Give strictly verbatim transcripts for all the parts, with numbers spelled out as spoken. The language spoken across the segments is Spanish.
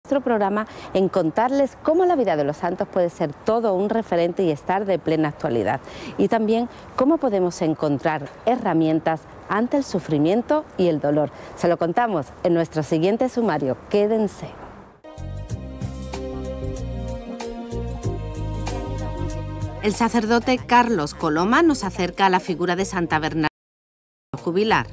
Nuestro programa en contarles cómo la vida de los santos puede ser todo un referente y estar de plena actualidad, y también cómo podemos encontrar herramientas ante el sufrimiento y el dolor. Se lo contamos en nuestro siguiente sumario. Quédense. El sacerdote Carlos Coloma nos acerca a la figura de Santa Bernardita jubilar.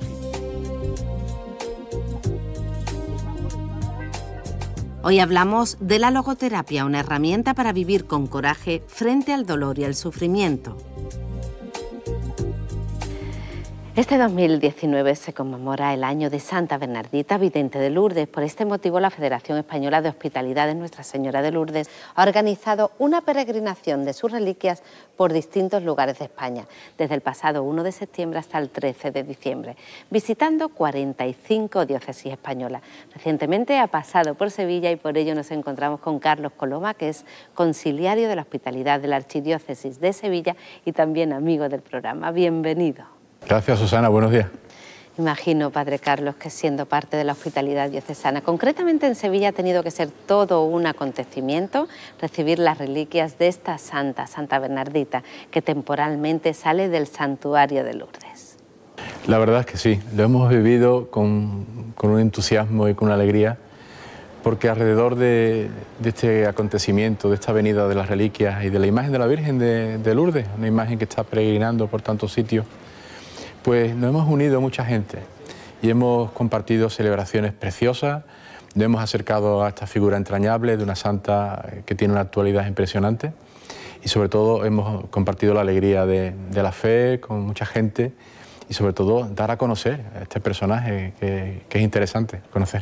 Hoy hablamos de la logoterapia, una herramienta para vivir con coraje frente al dolor y al sufrimiento. Este dos mil diecinueve se conmemora el año de Santa Bernardita, vidente de Lourdes. Por este motivo, la Federación Española de Hospitalidad de Nuestra Señora de Lourdes ha organizado una peregrinación de sus reliquias por distintos lugares de España, desde el pasado uno de septiembre hasta el trece de diciembre, visitando cuarenta y cinco diócesis españolas. Recientemente ha pasado por Sevilla y por ello nos encontramos con Carlos Coloma, que es conciliario de la Hospitalidad de la Archidiócesis de Sevilla y también amigo del programa. Bienvenido. Gracias, Susana. Buenos días. Imagino, Padre Carlos, que siendo parte de la hospitalidad diocesana, concretamente en Sevilla, ha tenido que ser todo un acontecimiento recibir las reliquias de esta santa, Santa Bernardita, que temporalmente sale del santuario de Lourdes. La verdad es que sí, lo hemos vivido con, con un entusiasmo y con una alegría, porque alrededor de, de este acontecimiento, de esta venida de las reliquias y de la imagen de la Virgen de, de Lourdes, una imagen que está peregrinando por tantos sitios, pues nos hemos unido mucha gente y hemos compartido celebraciones preciosas, nos hemos acercado a esta figura entrañable de una santa que tiene una actualidad impresionante y sobre todo hemos compartido la alegría de, de la fe con mucha gente y sobre todo dar a conocer a este personaje que, que es interesante conocer.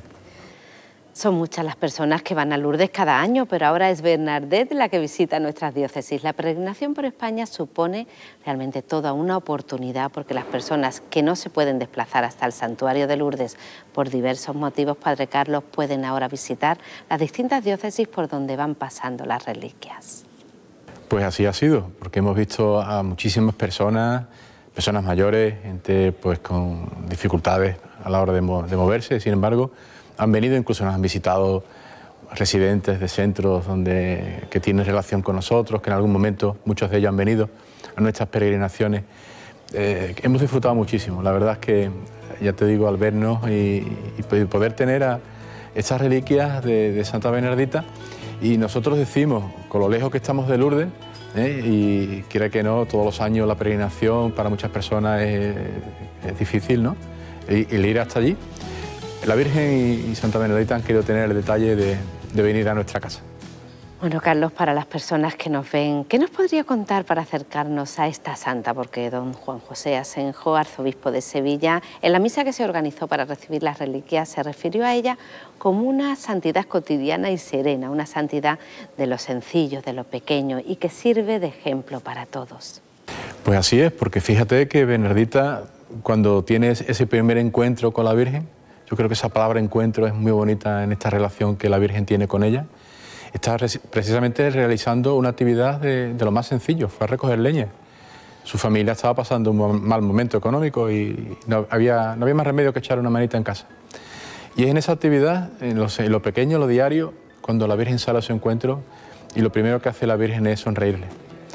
Son muchas las personas que van a Lourdes cada año, pero ahora es Bernadette la que visita nuestras diócesis. La peregrinación por España supone realmente toda una oportunidad, porque las personas que no se pueden desplazar hasta el santuario de Lourdes por diversos motivos, Padre Carlos, pueden ahora visitar las distintas diócesis por donde van pasando las reliquias. Pues así ha sido, porque hemos visto a muchísimas personas, personas mayores, gente pues con dificultades a la hora de, mo de moverse, sin embargo, han venido, incluso nos han visitado residentes de centros donde, que tienen relación con nosotros, que en algún momento muchos de ellos han venido a nuestras peregrinaciones. Eh, hemos disfrutado muchísimo, la verdad es que, ya te digo, al vernos y, y poder tener a estas reliquias de, de Santa Bernardita, y nosotros decimos, con lo lejos que estamos de Lourdes, eh, y quiera que no, todos los años la peregrinación para muchas personas es, es difícil, ¿no? Y, el ir hasta allí. La Virgen y Santa Bernardita han querido tener el detalle de, de venir a nuestra casa. Bueno, Carlos, para las personas que nos ven, ¿qué nos podría contar para acercarnos a esta santa? Porque don Juan José Asenjo, arzobispo de Sevilla, en la misa que se organizó para recibir las reliquias, se refirió a ella como una santidad cotidiana y serena, una santidad de lo sencillo, de lo pequeño y que sirve de ejemplo para todos. Pues así es, porque fíjate que Bernardita, cuando tienes ese primer encuentro con la Virgen, yo creo que esa palabra encuentro es muy bonita en esta relación que la Virgen tiene con ella. Está precisamente realizando una actividad de, de lo más sencillo, fue a recoger leña. Su familia estaba pasando un mal momento económico y no había, no había más remedio que echar una manita en casa. Y es en esa actividad, en lo, en lo pequeño, lo diario, cuando la Virgen sale a su encuentro y lo primero que hace la Virgen es sonreírle.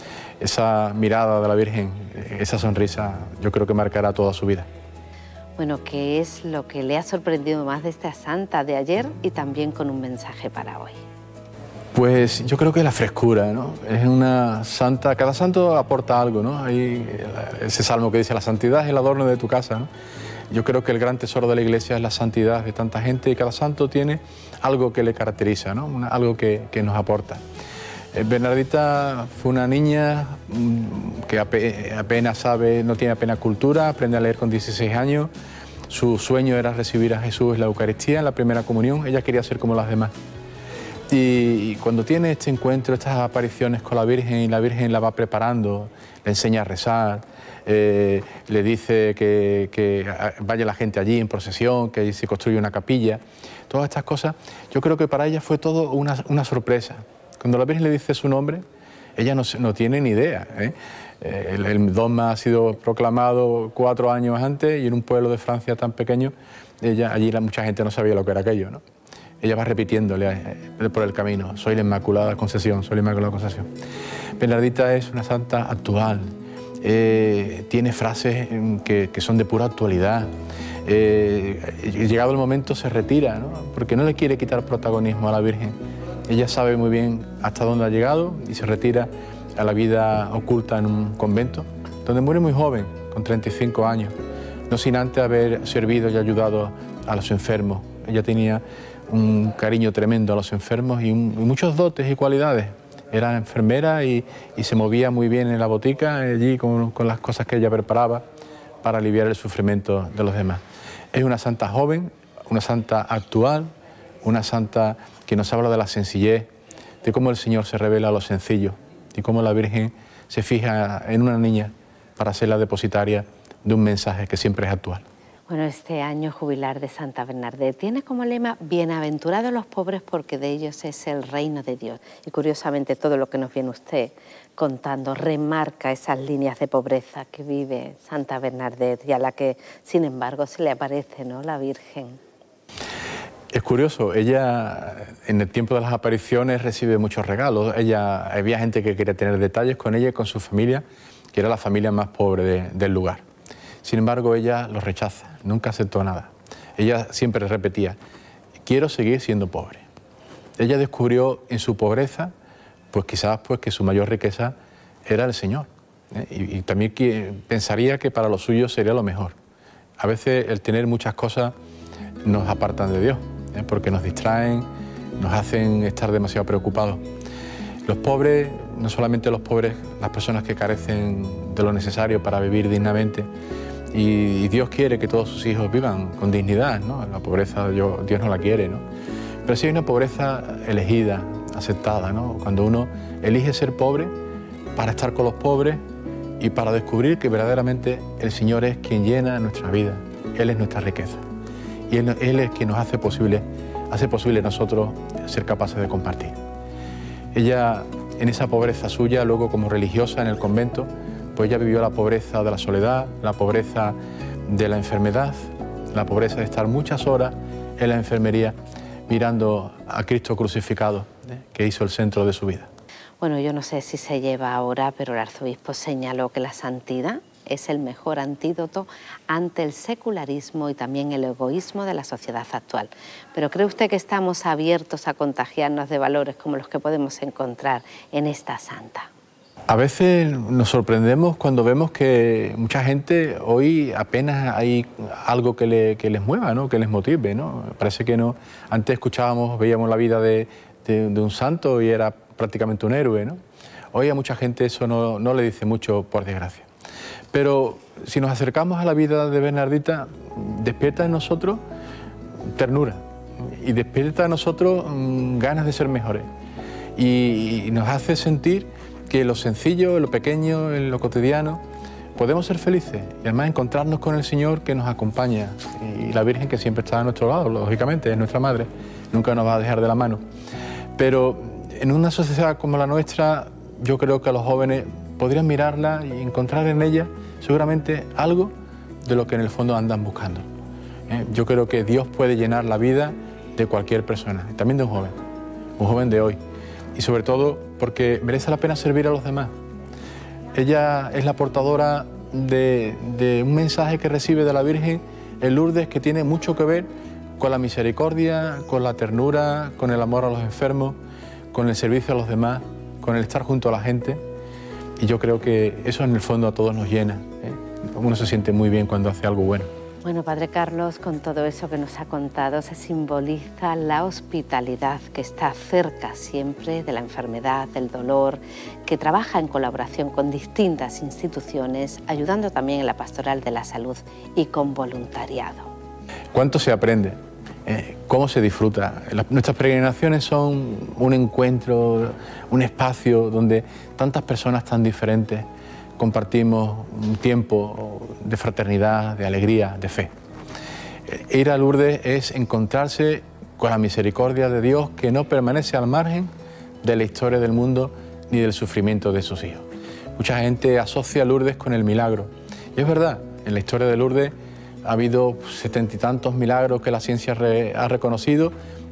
Esa mirada de la Virgen, esa sonrisa, yo creo que marcará toda su vida. Bueno, ¿qué es lo que le ha sorprendido más de esta santa de ayer y también con un mensaje para hoy? Pues yo creo que la frescura, ¿no? Es una santa, cada santo aporta algo, ¿no? Hay ese salmo que dice, la santidad es el adorno de tu casa, ¿no? Yo creo que el gran tesoro de la Iglesia es la santidad de tanta gente y cada santo tiene algo que le caracteriza, ¿no? Una, algo que, que nos aporta. Bernardita fue una niña que apenas sabe, no tiene apenas cultura, aprende a leer con dieciséis años. Su sueño era recibir a Jesús en la Eucaristía, en la primera comunión. Ella quería ser como las demás. Y cuando tiene este encuentro, estas apariciones con la Virgen, y la Virgen la va preparando, le enseña a rezar, eh, le dice que, que vaya la gente allí en procesión, que se construye una capilla, todas estas cosas, yo creo que para ella fue todo una, una sorpresa. Cuando la Virgen le dice su nombre, ella no, no tiene ni idea, ¿eh? El, el dogma ha sido proclamado cuatro años antes y en un pueblo de Francia tan pequeño, ella, allí la, mucha gente no sabía lo que era aquello, ¿no? ella va repitiéndole eh, por el camino, soy la Inmaculada Concepción, soy la Inmaculada Concepción. Bernardita es una santa actual, eh, tiene frases que, que son de pura actualidad. Eh, llegado el momento se retira, ¿no? Porque no le quiere quitar protagonismo a la Virgen. Ella sabe muy bien hasta dónde ha llegado y se retira a la vida oculta en un convento, donde muere muy joven, con treinta y cinco años, no sin antes haber servido y ayudado a los enfermos. Ella tenía un cariño tremendo a los enfermos y, un, y muchos dotes y cualidades. Era enfermera y, y se movía muy bien en la botica, allí con, con las cosas que ella preparaba para aliviar el sufrimiento de los demás. Es una santa joven, una santa actual, una santa que nos habla de la sencillez, de cómo el Señor se revela a los sencillos y cómo la Virgen se fija en una niña para ser la depositaria de un mensaje que siempre es actual. Bueno, este año jubilar de Santa Bernadette tiene como lema bienaventurados los pobres porque de ellos es el reino de Dios. Y curiosamente todo lo que nos viene usted contando remarca esas líneas de pobreza que vive Santa Bernadette y a la que, sin embargo, se le aparece, ¿no?, la Virgen. Es curioso, ella en el tiempo de las apariciones recibe muchos regalos. Ella, había gente que quería tener detalles con ella y con su familia, que era la familia más pobre de, del lugar. Sin embargo, ella los rechaza, nunca aceptó nada. Ella siempre repetía, quiero seguir siendo pobre. Ella descubrió en su pobreza, pues quizás pues, que su mayor riqueza era el Señor. ¿eh? Y, y también que, pensaría que para los suyos sería lo mejor. A veces el tener muchas cosas nos apartan de Dios, ¿eh? porque nos distraen, nos hacen estar demasiado preocupados. Los pobres, no solamente los pobres, las personas que carecen de lo necesario para vivir dignamente, y, y Dios quiere que todos sus hijos vivan con dignidad, ¿no? La pobreza yo, Dios no la quiere, ¿no? Pero sí hay una pobreza elegida, aceptada, ¿no? Cuando uno elige ser pobre para estar con los pobres y para descubrir que verdaderamente el Señor es quien llena nuestra vida, Él es nuestra riqueza. Y Él, Él es quien nos hace posible, hace posible nosotros ser capaces de compartir. Ella, en esa pobreza suya, luego como religiosa en el convento, pues ella vivió la pobreza de la soledad, la pobreza de la enfermedad, la pobreza de estar muchas horas en la enfermería mirando a Cristo crucificado, ¿eh? que hizo el centro de su vida. Bueno, yo no sé si se lleva ahora, pero el arzobispo señaló que la santidad es el mejor antídoto ante el secularismo y también el egoísmo de la sociedad actual. Pero ¿cree usted que estamos abiertos a contagiarnos de valores como los que podemos encontrar en esta santa? A veces nos sorprendemos cuando vemos que mucha gente hoy apenas hay algo que, le, que les mueva, ¿no? Que les motive, ¿no? Parece que no. Antes escuchábamos, veíamos la vida de, de, de un santo y era prácticamente un héroe, ¿no? Hoy a mucha gente eso no, no le dice mucho, por desgracia. Pero si nos acercamos a la vida de Bernardita, despierta en nosotros ternura y despierta en nosotros mmm, ganas de ser mejores y, y nos hace sentir que en lo sencillo, en lo pequeño, en lo cotidiano, podemos ser felices y además encontrarnos con el Señor que nos acompaña y la Virgen que siempre está a nuestro lado, lógicamente, es nuestra madre, nunca nos va a dejar de la mano. Pero en una sociedad como la nuestra, yo creo que a los jóvenes podrían mirarla y encontrar en ella seguramente algo de lo que en el fondo andan buscando. ¿Eh? Yo creo que Dios puede llenar la vida de cualquier persona, también de un joven, un joven de hoy. Y sobre todo porque merece la pena servir a los demás. Ella es la portadora de, de un mensaje que recibe de la Virgen en Lourdes que tiene mucho que ver con la misericordia, con la ternura, con el amor a los enfermos, con el servicio a los demás, con el estar junto a la gente. Y yo creo que eso en el fondo a todos nos llena, ¿eh? Uno se siente muy bien cuando hace algo bueno. Bueno, Padre Carlos, con todo eso que nos ha contado, se simboliza la hospitalidad que está cerca siempre de la enfermedad, del dolor, que trabaja en colaboración con distintas instituciones, ayudando también en la pastoral de la salud y con voluntariado. ¿Cuánto se aprende? Eh, ¿Cómo se disfruta? Las, nuestras peregrinaciones son un encuentro, un espacio donde tantas personas tan diferentes compartimos un tiempo de fraternidad, de alegría, de fe. Ir a Lourdes es encontrarse con la misericordia de Dios que no permanece al margen de la historia del mundo ni del sufrimiento de sus hijos. Mucha gente asocia Lourdes con el milagro. Y es verdad, en la historia de Lourdes ha habido setenta y tantos milagros que la ciencia re, ha reconocido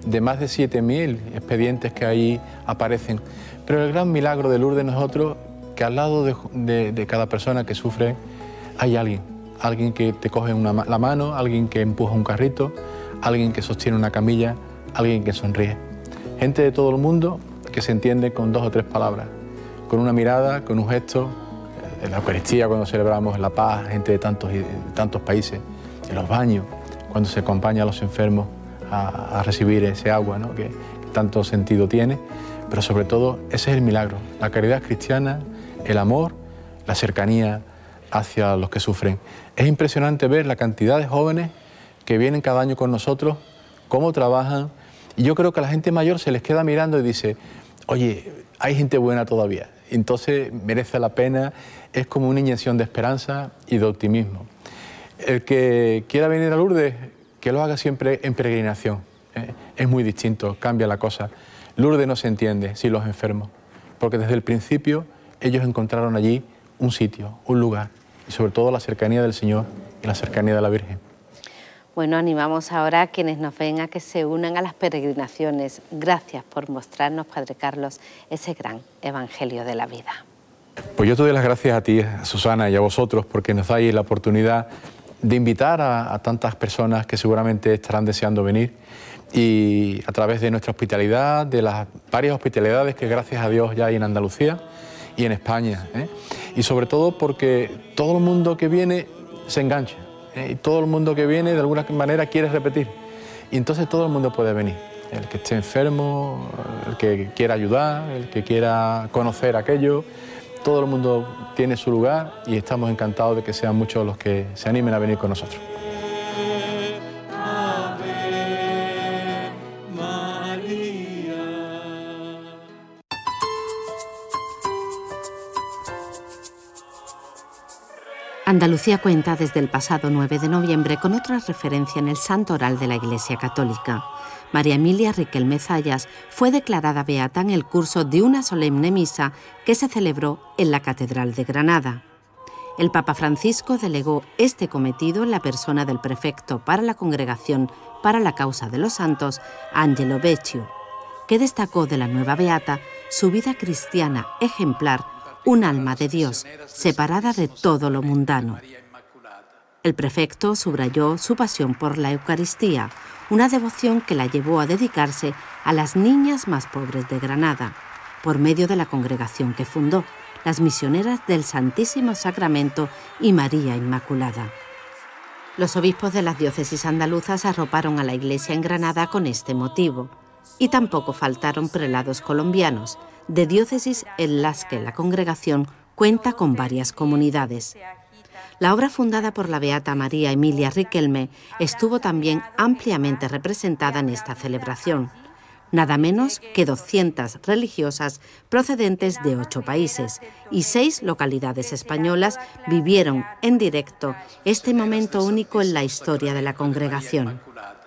de más de siete mil expedientes que ahí aparecen. Pero el gran milagro de Lourdes no es otro que al lado de, de, de cada persona que sufre hay alguien. Alguien que te coge una, la mano, alguien que empuja un carrito, alguien que sostiene una camilla, alguien que sonríe. Gente de todo el mundo que se entiende con dos o tres palabras, con una mirada, con un gesto. En la Eucaristía, cuando celebramos la paz, gente de tantos, de tantos países, en los baños, cuando se acompaña a los enfermos a, a recibir ese agua, ¿no? que, que tanto sentido tiene, pero sobre todo ese es el milagro, la caridad cristiana, el amor, la cercanía hacia los que sufren. Es impresionante ver la cantidad de jóvenes que vienen cada año con nosotros, cómo trabajan, y yo creo que a la gente mayor se les queda mirando y dice, oye, hay gente buena todavía, entonces merece la pena, es como una inyección de esperanza y de optimismo. El que quiera venir a Lourdes, que lo haga siempre en peregrinación, ¿eh? Es muy distinto, cambia la cosa. Lourdes no se entiende sin los enfermos, porque desde el principio ellos encontraron allí un sitio, un lugar, y sobre todo la cercanía del Señor y la cercanía de la Virgen. Bueno, animamos ahora a quienes nos ven a que se unan a las peregrinaciones. Gracias por mostrarnos, Padre Carlos, ese gran evangelio de la vida. Pues yo te doy las gracias a ti, a Susana, y a vosotros, porque nos dais la oportunidad de invitar a, a tantas personas que seguramente estarán deseando venir, y a través de nuestra hospitalidad, de las varias hospitalidades que gracias a Dios ya hay en Andalucía y en España, ¿eh? Y sobre todo porque todo el mundo que viene se engancha, ¿eh? Y todo el mundo que viene de alguna manera quiere repetir, y entonces todo el mundo puede venir, el que esté enfermo, el que quiera ayudar, el que quiera conocer aquello. Todo el mundo tiene su lugar y estamos encantados de que sean muchos los que se animen a venir con nosotros. Andalucía cuenta desde el pasado nueve de noviembre con otra referencia en el Santo Oral de la Iglesia Católica. María Emilia Riquelme Zayas fue declarada beata en el curso de una solemne misa que se celebró en la Catedral de Granada. El Papa Francisco delegó este cometido en la persona del prefecto para la Congregación para la Causa de los Santos, Angelo Becciu, que destacó de la nueva beata su vida cristiana ejemplar, un alma de Dios, separada de todo lo mundano. El prefecto subrayó su pasión por la Eucaristía, una devoción que la llevó a dedicarse a las niñas más pobres de Granada, por medio de la congregación que fundó, las Misioneras del Santísimo Sacramento y María Inmaculada. Los obispos de las diócesis andaluzas arroparon a la Iglesia en Granada con este motivo, y tampoco faltaron prelados colombianos, de diócesis en las que la congregación cuenta con varias comunidades. La obra fundada por la beata María Emilia Riquelme estuvo también ampliamente representada en esta celebración. Nada menos que doscientas religiosas procedentes de ocho países y seis localidades españolas vivieron en directo este momento único en la historia de la congregación.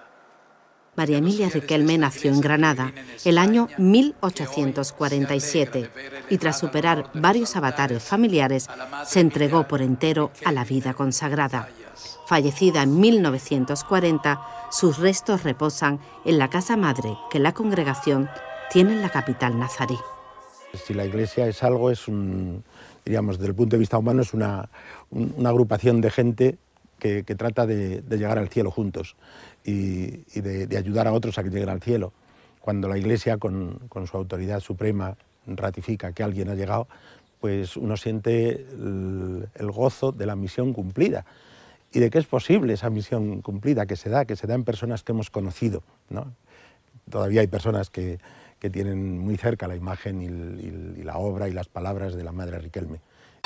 María Emilia Riquelme nació en Granada el año mil ochocientos cuarenta y siete y tras superar varios avatares familiares se entregó por entero a la vida consagrada. Fallecida en mil novecientos cuarenta, sus restos reposan en la casa madre que la congregación tiene en la capital nazarí. Si la Iglesia es algo, es un, diríamos, desde el punto de vista humano, es una, un, una agrupación de gente que, que trata de, de llegar al cielo juntos y, y de, de ayudar a otros a que lleguen al cielo. Cuando la Iglesia, con, con su autoridad suprema, ratifica que alguien ha llegado, pues uno siente el, el gozo de la misión cumplida y de que es posible esa misión cumplida, que se da, que se da en personas que hemos conocido, ¿no? Todavía hay personas que, que tienen muy cerca la imagen y, y, y la obra y las palabras de la Madre Riquelme.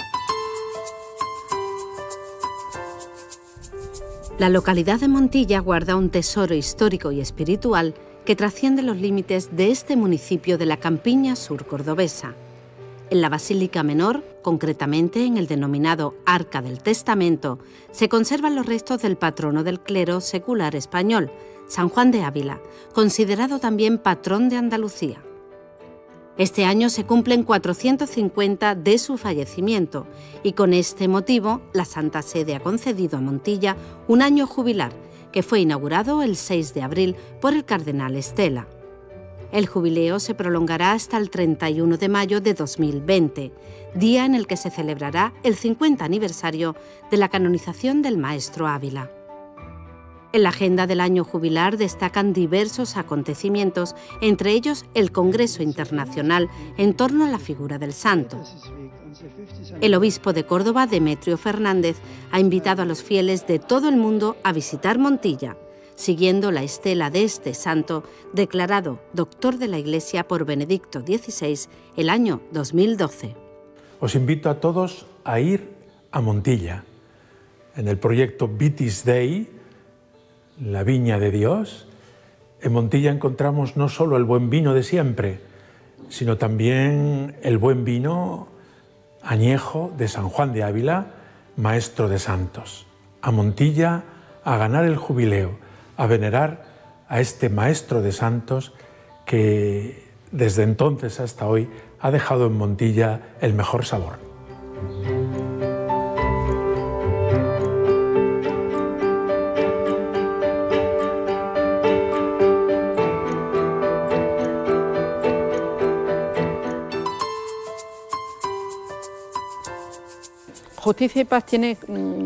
La localidad de Montilla guarda un tesoro histórico y espiritual que trasciende los límites de este municipio de la campiña sur cordobesa. En la Basílica Menor, concretamente en el denominado Arca del Testamento, se conservan los restos del patrono del clero secular español, San Juan de Ávila, considerado también patrón de Andalucía. Este año se cumplen cuatrocientos cincuenta de su fallecimiento y con este motivo la Santa Sede ha concedido a Montilla un año jubilar que fue inaugurado el seis de abril por el cardenal Estela. El jubileo se prolongará hasta el treinta y uno de mayo de dos mil veinte, día en el que se celebrará el cincuenta aniversario de la canonización del maestro Ávila. En la agenda del año jubilar destacan diversos acontecimientos, entre ellos el Congreso Internacional en torno a la figura del santo. El obispo de Córdoba, Demetrio Fernández, ha invitado a los fieles de todo el mundo a visitar Montilla, siguiendo la estela de este santo, declarado doctor de la Iglesia por Benedicto dieciséis el año dos mil doce. Os invito a todos a ir a Montilla. En el proyecto Vitis Dei, la viña de Dios, en Montilla encontramos no solo el buen vino de siempre, sino también el buen vino añejo de San Juan de Ávila, maestro de santos. A Montilla a ganar el jubileo, a venerar a este maestro de santos que desde entonces hasta hoy ha dejado en Montilla el mejor sabor. Justicia y Paz tiene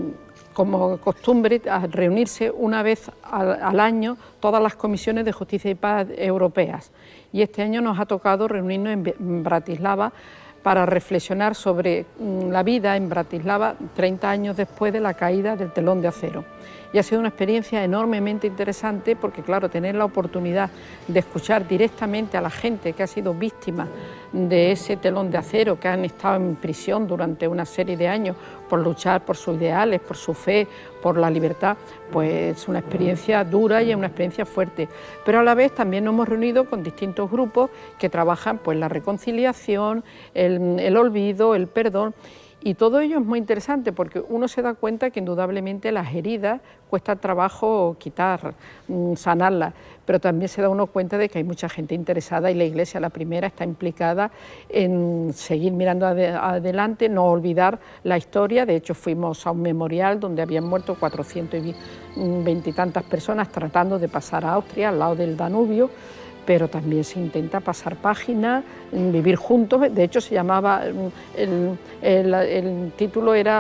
como costumbre a reunirse una vez al, al año todas las comisiones de Justicia y Paz europeas, y este año nos ha tocado reunirnos en Bratislava para reflexionar sobre la vida en Bratislava treinta años después de la caída del telón de acero. Y ha sido una experiencia enormemente interesante porque, claro, tener la oportunidad de escuchar directamente a la gente que ha sido víctima de ese telón de acero, que han estado en prisión durante una serie de años por luchar por sus ideales, por su fe, por la libertad, pues es una experiencia dura y es una experiencia fuerte. Pero a la vez también nos hemos reunido con distintos grupos que trabajan pues la reconciliación, el, el olvido, el perdón. Y todo ello es muy interesante porque uno se da cuenta que indudablemente las heridas cuesta trabajo quitar, sanarlas, pero también se da uno cuenta de que hay mucha gente interesada y la Iglesia, la primera, está implicada en seguir mirando ade adelante, no olvidar la historia. De hecho, fuimos a un memorial donde habían muerto cuatrocientas veinte y tantas personas tratando de pasar a Austria, al lado del Danubio, pero también se intenta pasar página, vivir juntos. De hecho, se llamaba, el, el, el título era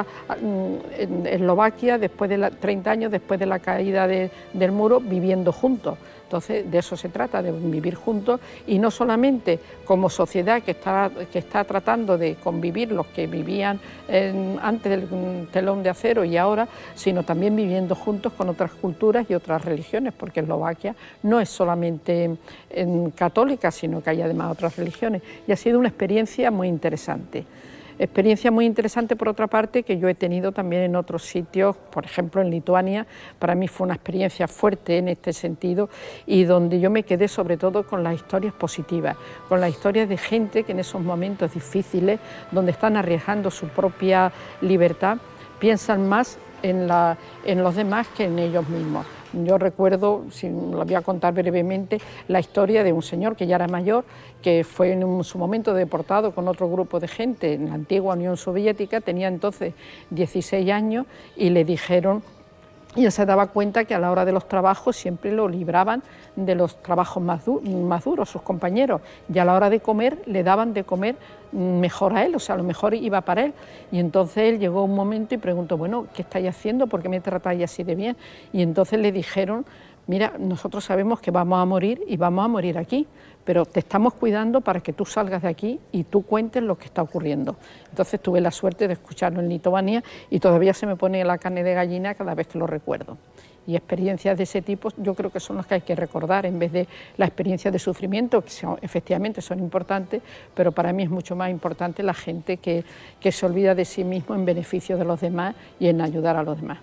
Eslovaquia, después de la, treinta años después de la caída de, del muro, viviendo juntos. Entonces, de eso se trata, de vivir juntos, y no solamente como sociedad que está, que está tratando de convivir los que vivían en, antes del telón de acero y ahora, sino también viviendo juntos con otras culturas y otras religiones, porque Eslovaquia no es solamente en, católica, sino que hay además otras religiones, y ha sido una experiencia muy interesante. Experiencia muy interesante, por otra parte, que yo he tenido también en otros sitios, por ejemplo en Lituania. Para mí fue una experiencia fuerte en este sentido, y donde yo me quedé sobre todo con las historias positivas, con las historias de gente que en esos momentos difíciles, donde están arriesgando su propia libertad, piensan más en, la, en los demás que en ellos mismos. Yo recuerdo, si lo voy a contar brevemente, la historia de un señor que ya era mayor, que fue en un, su momento deportado con otro grupo de gente en la antigua Unión Soviética, tenía entonces dieciséis años, y le dijeron, y él se daba cuenta que a la hora de los trabajos siempre lo libraban de los trabajos más, du más duros, sus compañeros, y a la hora de comer le daban de comer mejor a él, o sea, a lo mejor iba para él. Y entonces él llegó un momento y preguntó, bueno, ¿qué estáis haciendo? ¿Por qué me tratáis así de bien? Y entonces le dijeron, mira, nosotros sabemos que vamos a morir y vamos a morir aquí, pero te estamos cuidando para que tú salgas de aquí y tú cuentes lo que está ocurriendo. Entonces tuve la suerte de escucharlo en Lituania y todavía se me pone la carne de gallina cada vez que lo recuerdo. Y experiencias de ese tipo yo creo que son las que hay que recordar, en vez de la experiencia de sufrimiento, que son, efectivamente son importantes, pero para mí es mucho más importante la gente que, que se olvida de sí mismo en beneficio de los demás y en ayudar a los demás.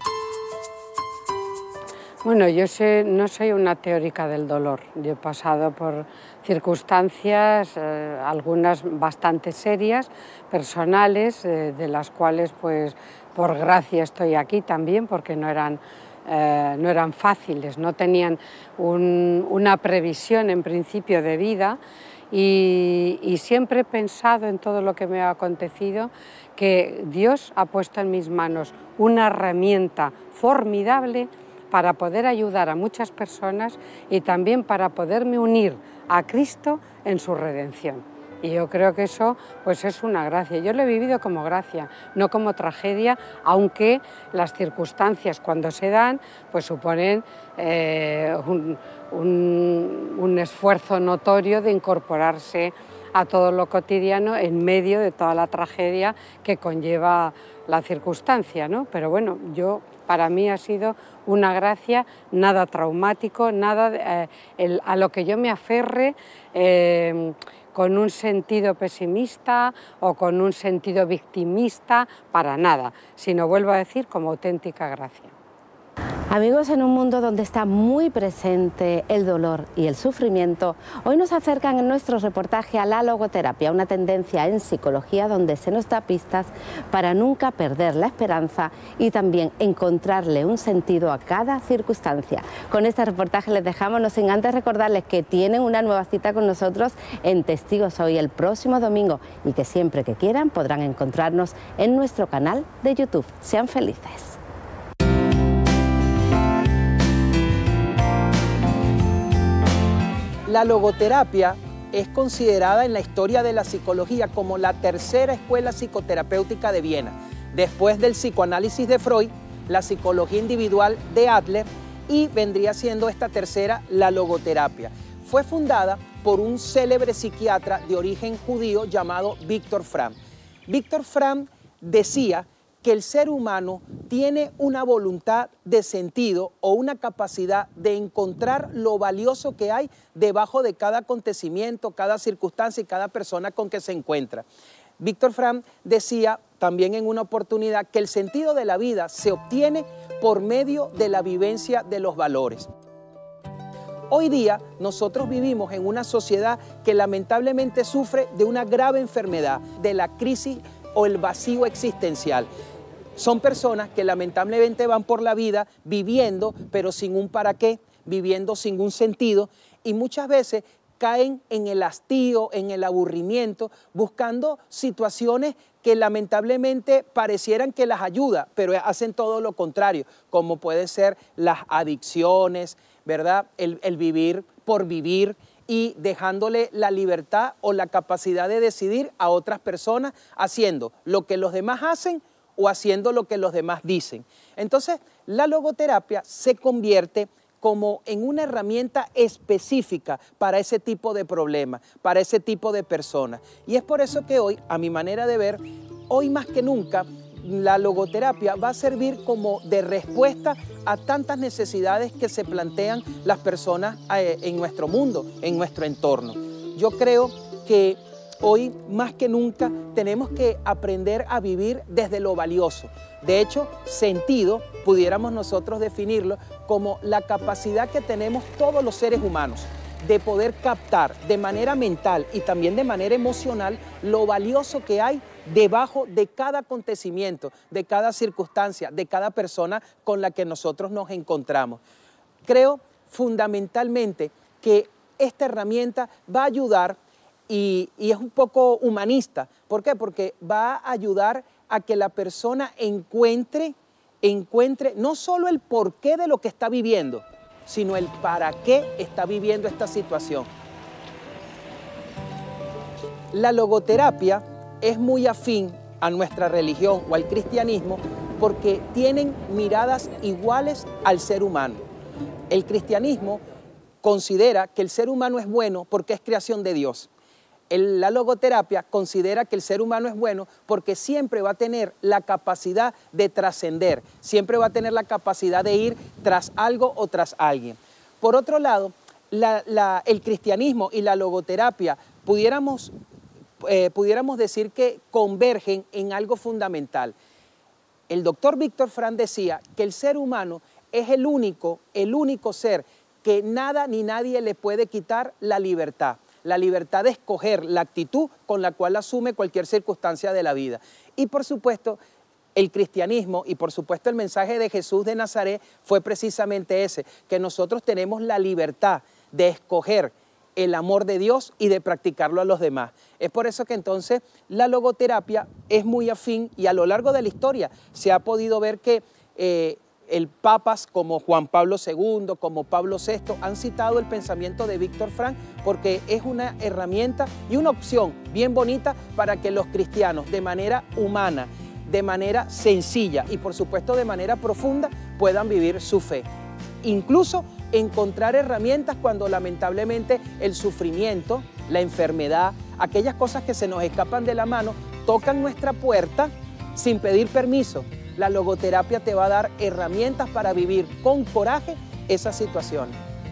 Bueno, yo sé, no soy una teórica del dolor. Yo he pasado por circunstancias, eh, algunas bastante serias, personales, eh, de las cuales, pues, por gracia estoy aquí también, porque no eran, eh, no eran fáciles, no tenían un, una previsión en principio de vida, y, y siempre he pensado en todo lo que me ha acontecido que Dios ha puesto en mis manos una herramienta formidable para poder ayudar a muchas personas y también para poderme unir a Cristo en su redención. Y yo creo que eso pues es una gracia. Yo lo he vivido como gracia, no como tragedia, aunque las circunstancias cuando se dan pues suponen eh, un, un, un esfuerzo notorio de incorporarse a todo lo cotidiano en medio de toda la tragedia que conlleva la circunstancia, ¿no? Pero bueno, yo, para mí ha sido una gracia, nada traumático, nada eh, el, a lo que yo me aferre eh, con un sentido pesimista o con un sentido victimista, para nada, sino, vuelvo a decir, como auténtica gracia. Amigos, en un mundo donde está muy presente el dolor y el sufrimiento, hoy nos acercan en nuestro reportaje a la logoterapia, una tendencia en psicología donde se nos da pistas para nunca perder la esperanza y también encontrarle un sentido a cada circunstancia. Con este reportaje les dejamos, no sin antes recordarles que tienen una nueva cita con nosotros en Testigos Hoy el próximo domingo y que siempre que quieran podrán encontrarnos en nuestro canal de YouTube. Sean felices. La logoterapia es considerada en la historia de la psicología como la tercera escuela psicoterapéutica de Viena, después del psicoanálisis de Freud, la psicología individual de Adler y vendría siendo esta tercera la logoterapia. Fue fundada por un célebre psiquiatra de origen judío llamado Viktor Frankl. Viktor Frankl decía que el ser humano tiene una voluntad de sentido o una capacidad de encontrar lo valioso que hay debajo de cada acontecimiento, cada circunstancia y cada persona con que se encuentra. Viktor Frankl decía también en una oportunidad que el sentido de la vida se obtiene por medio de la vivencia de los valores. Hoy día nosotros vivimos en una sociedad que lamentablemente sufre de una grave enfermedad, de la crisis o el vacío existencial. Son personas que lamentablemente van por la vida viviendo, pero sin un para qué, viviendo sin un sentido, y muchas veces caen en el hastío, en el aburrimiento, buscando situaciones que lamentablemente parecieran que las ayuda, pero hacen todo lo contrario, como pueden ser las adicciones, ¿verdad? El, el vivir por vivir y dejándole la libertad o la capacidad de decidir a otras personas haciendo lo que los demás hacen o haciendo lo que los demás dicen. Entonces, la logoterapia se convierte como en una herramienta específica para ese tipo de problemas, para ese tipo de personas. Y es por eso que hoy, a mi manera de ver, hoy más que nunca, la logoterapia va a servir como de respuesta a tantas necesidades que se plantean las personas en nuestro mundo, en nuestro entorno. Yo creo que hoy más que nunca tenemos que aprender a vivir desde lo valioso. De hecho, sentido, pudiéramos nosotros definirlo como la capacidad que tenemos todos los seres humanos de poder captar de manera mental y también de manera emocional lo valioso que hay debajo de cada acontecimiento, de cada circunstancia, de cada persona con la que nosotros nos encontramos. Creo fundamentalmente que esta herramienta va a ayudar y, y es un poco humanista. ¿Por qué? Porque va a ayudar a que la persona encuentre, encuentre no solo el porqué de lo que está viviendo, sino el para qué está viviendo esta situación. La logoterapia es muy afín a nuestra religión o al cristianismo porque tienen miradas iguales al ser humano. El cristianismo considera que el ser humano es bueno porque es creación de Dios. El, la logoterapia considera que el ser humano es bueno porque siempre va a tener la capacidad de trascender, siempre va a tener la capacidad de ir tras algo o tras alguien. Por otro lado, la, la, el cristianismo y la logoterapia pudiéramos, eh, pudiéramos decir que convergen en algo fundamental. El doctor Viktor Frankl decía que el ser humano es el único, el único ser que nada ni nadie le puede quitar la libertad. La libertad de escoger la actitud con la cual asume cualquier circunstancia de la vida. Y por supuesto, el cristianismo y por supuesto el mensaje de Jesús de Nazaret fue precisamente ese, que nosotros tenemos la libertad de escoger el amor de Dios y de practicarlo a los demás. Es por eso que entonces la logoterapia es muy afín y a lo largo de la historia se ha podido ver que eh, el papas como Juan Pablo segundo, como Pablo sexto, han citado el pensamiento de Víctor Frank porque es una herramienta y una opción bien bonita para que los cristianos de manera humana, de manera sencilla y por supuesto de manera profunda puedan vivir su fe. Incluso encontrar herramientas cuando lamentablemente el sufrimiento, la enfermedad, aquellas cosas que se nos escapan de la mano, tocan nuestra puerta sin pedir permiso. La logoterapia te va a dar herramientas para vivir con coraje esa situación.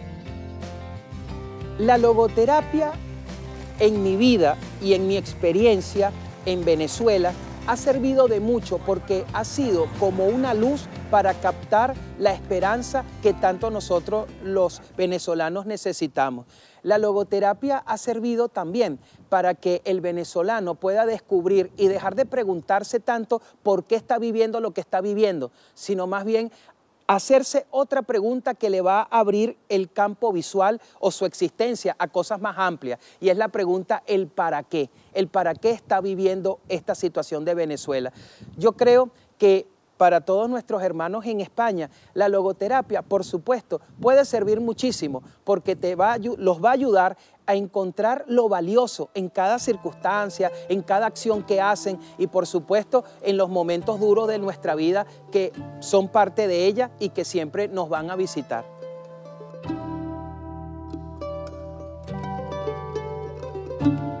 La logoterapia en mi vida y en mi experiencia en Venezuela ha servido de mucho porque ha sido como una luz para captar la esperanza que tanto nosotros los venezolanos necesitamos. La logoterapia ha servido también para que el venezolano pueda descubrir y dejar de preguntarse tanto por qué está viviendo lo que está viviendo, sino más bien hacerse otra pregunta que le va a abrir el campo visual o su existencia a cosas más amplias. Y es la pregunta, el para qué. El para qué está viviendo esta situación de Venezuela. Yo creo que para todos nuestros hermanos en España, la logoterapia, por supuesto, puede servir muchísimo porque te va a, los va a ayudar a encontrar lo valioso en cada circunstancia, en cada acción que hacen y, por supuesto, en los momentos duros de nuestra vida que son parte de ella y que siempre nos van a visitar. Thank you.